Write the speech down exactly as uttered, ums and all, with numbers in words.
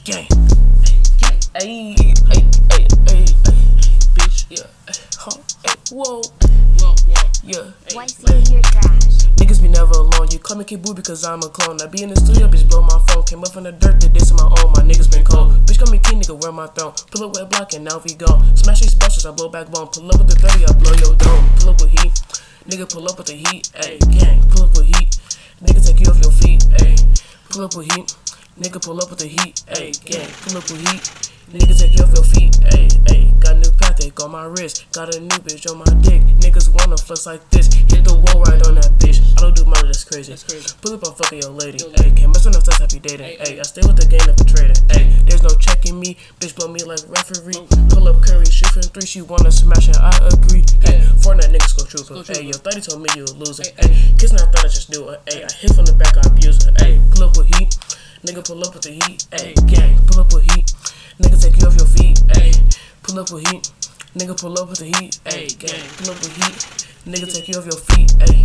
gang. Ayy, ayy, ayy, ayy, ayy, bitch, yeah, huh, ay, whoa, whoa, whoa, yeah. Why see your trash? Niggas be never alone. You call me K-Boo because I'm a clone. I be in the studio, bitch, blow my phone. Came up from the dirt, did this on my own. My niggas been cold. Bitch, call me king, nigga, wear my throne. Pull up wet block and now we gone. Smash these bushes, I blow back bone. Pull up with the thirty, I blow your dome. Pull up with heat, nigga, pull up with the heat. Ayy, gang, pull up with heat. Nigga, take you off your feet. Ayy, pull up with heat. Nigga, pull up with the heat. Ayy, gang, pull up with heat. Nigga, take you off your feet. Ayy, ayy, got a new Patek on my wrist. Got a new bitch on my dick. Niggas wanna flex like this. Hit the wall right on that bitch. I don't do murder, that's crazy. That's crazy. Pull up, I'm fucking your lady. Ayy, can't mess with no stuff, happy dating. Ayy, I stay with the game, never trading. Ayy, there's no checking me. Bitch, blow me like referee. Pull up Curry, shoot from three. She wanna smash it, I agree. Ayy, Fortnite niggas go trooper. Ayy, your thirty told me you a loser. Ayy, kiss not thought I just do it. Ayy, I hit from the back, I abuse her. Ayy, pull up with heat. Nigga, pull up with the heat. Ayy, gang, pull up with heat. Nigga, take you off your feet. Ayy, pull up with heat. Nigga, pull up with the heat. Ayy, gang, pull up with heat. Nigga, take you off your feet. Ayy.